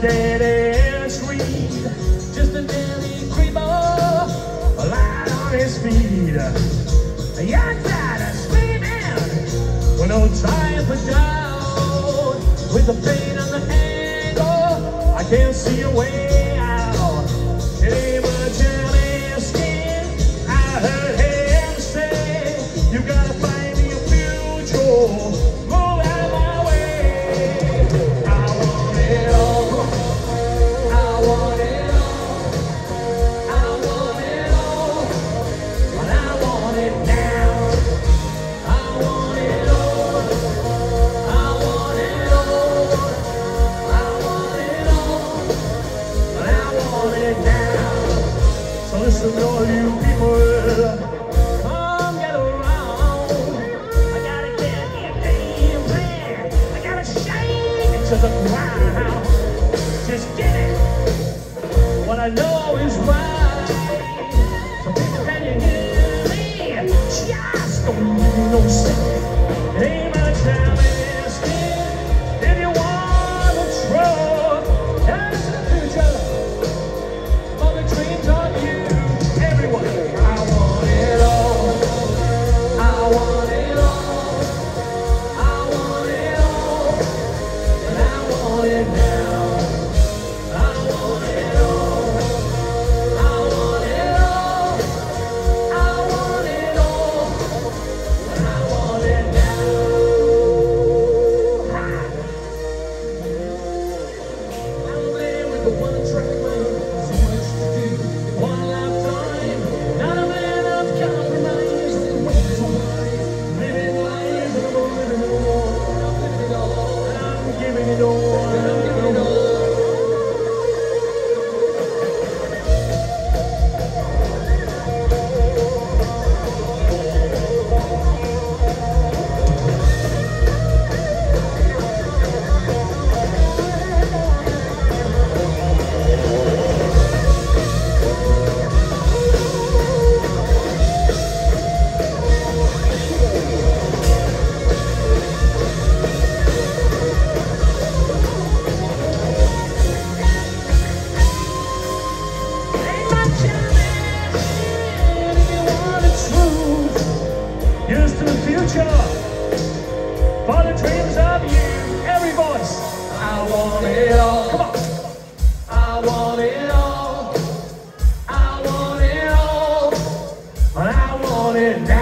dead end street, just a daily creeper, lying on his feet. Young tired screaming, with no time for doubt, with the pain on the ankle, I can't see a way out. It ain't much on his skin. I heard him say, you gotta find me a future. Listen, all you people, come get around. I gotta get me a game plan. I gotta shake it to the ground. Just get it. What I know is right. So people, can you hear me? Just don't give me no second. It ain't my time in skin. If you want the truth, that's the future. All the dreams on you. Here's to the future, for the dreams of you. Every voice. I want it all. Come on. I want it all. I want it all. But I want it now.